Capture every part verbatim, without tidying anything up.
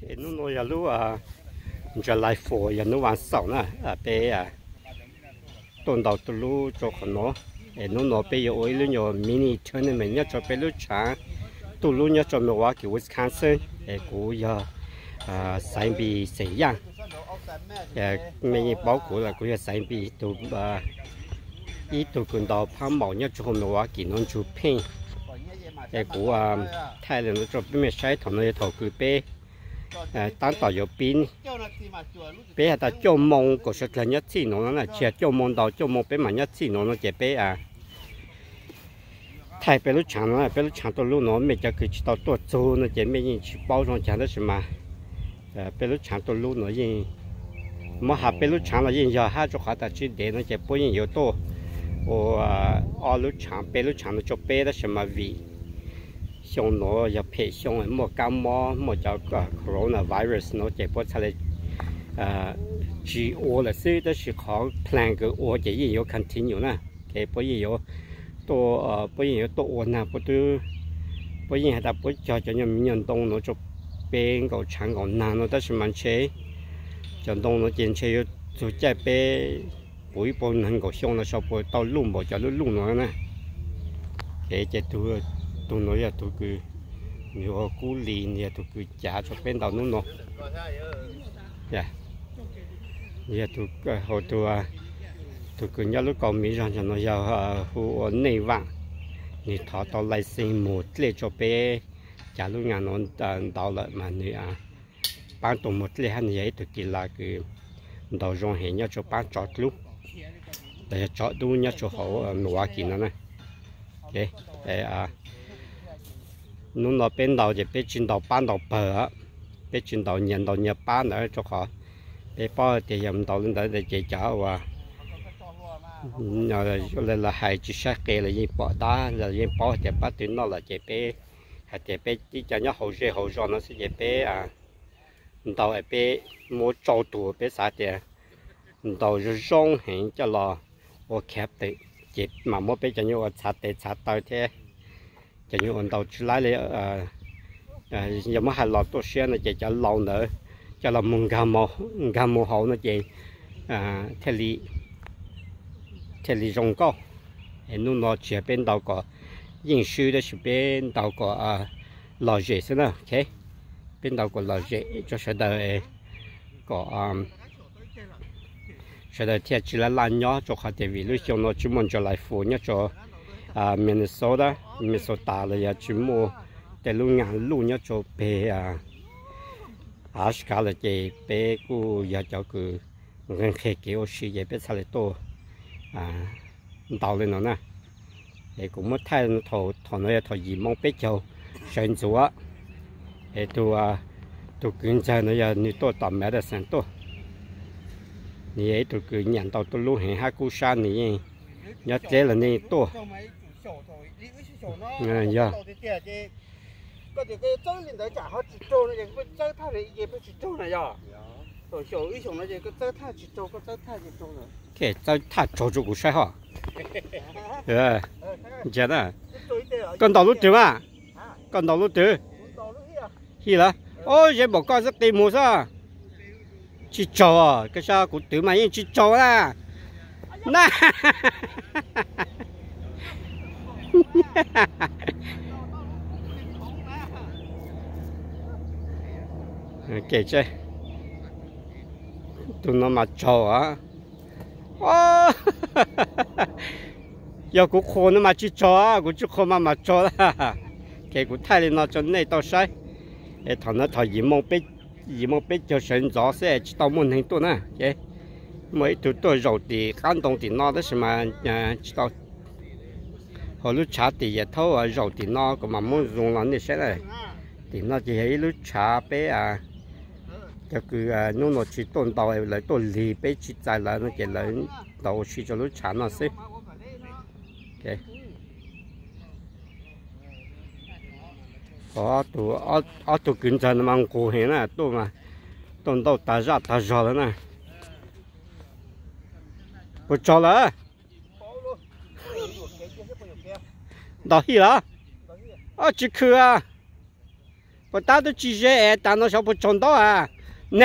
nó nói là lúc à giờ lại phổ giờ nó hoàn sầu nè à bé à tuần đầu từ lúc cho con nó nó nói bây giờ ôi lúc nhỏ mini tournament nhá cho bé lúc sáng từ lúc nhá cho Milwaukee Wisconsin để cú giờ à sai bị xảy ra à mình báo cú là cú giờ sai bị từ à ít từ con đầu phá mỏ nhá cho Milwaukee nó chụp pin để cú à thay là nó cho bé mình sai thằng nó thầu cứ bé tán tỏ有边，别係做夢，嗰時係一次攞啦，似係做夢到做夢俾埋一次攞啦，就俾啊，太俾佢長啦，俾佢長到路攞，咪就佢知道多做呢，就咩人去包裝講的什麼，誒，俾佢長到路攞人，冇下俾佢長了人要下就下得去點呢，就不人有多，我啊，二路長俾佢長了就俾的什麼味。xong nó giờ phải xong một cam mò một cháu coronavirus nó chạy qua thay là chỉ ô là sự đó là khó plan cái ô chỉ gì có continue nè cái bây giờ tôi bây giờ tôi ô nè bây giờ bây giờ ta bây giờ cho nhân nhân đông nó cho bên cái trang cái nàn nó đó là mình chế cho đông nó tiền chế cho chạy bên buổi bốn hàng cái xong nó sau buổi tàu lùng buổi cho nó lùng nó nè cái cái tôi tôi nói là tôi cứ nhiều cú lì thì tôi cứ trả cho bên đầu nó nó, dạ, giờ tôi hồi tôi tôi cứ nhớ lúc còn mỹ rằng cho nó giờ hồ này vàng, thì thọ tao lại xin một lệ cho bé trả lúc ngàn nó đào lại mà nữa à, bán tụng một lệ hắn vậy tôi chỉ là cái đầu rong hệ nhớ cho bán chọt lúc, để chọt đu nhớ cho họ nổi kín nó này, ok, để à nó nó bên đầu thì bên trên đầu bán đầu bờ bên trên đầu nhận đầu nhập bán ở chỗ họ bên bao thì nhầm đầu lên đấy để chạy chở và rồi là là hai chiếc xe kia là gì bỏ đá là gì bỏ thì bắt tuyến nó là chạy bé hay chạy bé chỉ cho nó hậu dễ hậu giòn nó sẽ chạy bé à đầu ở bé mua trâu tủ bé sao thì đầu rồi rong hình cho là ô kẹp đấy chạy mà mua bé cho nhau chặt để chặt tao thế cho những con tàu chỉ lái lên à giờ mới hai lọt tôi xe này chạy cho lâu nữa cho là mùng gà màu gà màu hậu nó chạy à theo lý theo lý rong cao nó nó chỉ bên tàu có yên sư đó là bên tàu có à lò rễ thế nào ok bên tàu có lò rễ cho sẽ đợi có sẽ đợi theo chỉ là lan nhỏ cho họ để vì lúc sau nó chỉ muốn cho lại phụ nhá cho à Minnesota Minnesota là giờ chỉ mua để lúc ngàn lúc nhớ cho bé à Alaska là chỉ bé cô giờ cho cứ ngân khề kiểu gì vậy bé sao lại to à tàu lên nó nè để cũng mất thay nó thầu thầu nó thầu gì mong bé châu sơn chúa để tôi à tôi kinh doanh nó giờ như tôi tầm mẹ đã sang tôi như vậy tôi cứ nhận tàu tôi lúc hẹn hai cú san này nhớ chế là này tôi à dạ có thể cái chơi lên đấy chả họ chỉ trâu này cái chơi thay này gì phải chỉ trâu này à rồi hiểu ý chúng nó gì cái chơi thay chỉ trâu cái chơi thay chỉ trâu này cái chơi thay trâu chú cũng sai hả ờ chết à con tàu lúc trước à con tàu lúc trước gì là ôi vậy bỏ con rất tìm mua sao chỉ trâu à cái sao cũng tự mà yên chỉ trâu à nè kể chơi tụi nó mà trâu á giờ cũng khô nó mà chỉ trâu á cũng chỉ khô mà mà trâu á kể cũng thay lên nó cho này tao sai để thằng nó thằng gì mong biết gì mong biết cho sinh gió sẽ chỉ tao muốn hình tôi nè ok mấy tụi tôi rồi thì cảm động thì nó đó mà chỉ tao hồi lúc trả thì giờ thâu ở rồi thì nó cũng mà muốn dùng nó để sẽ này thì nó chỉ thấy lúc trả bé à cho cứ nó nó chỉ tồn tàu lại tôi lì bé chỉ dài là nó chỉ lại đầu chỉ cho lúc trả nó xí ok có tụi ở ở tụi kinh doanh mang cổ hết nè tụi mà tồn tàu ta ra ta ra rồi nè có cho là đó hi là ở chỉ khử à 我打到几岁哎，打到小不冲到啊，呢。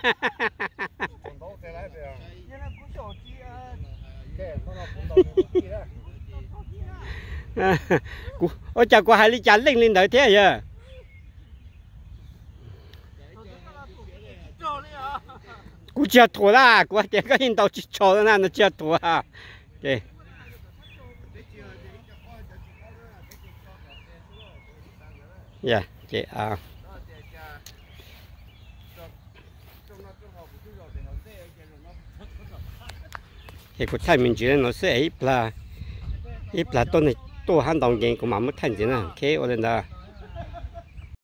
我只個係你只零零頭聽呀，我只拖啦，我點個引導去錯啦，那只拖啊，對。呀，對啊。cái cuộc thay mình chỉ nó sẽ ít là ít là tôi này tôi han đồng tiền của mà mất thành thế nào, cái ở đây là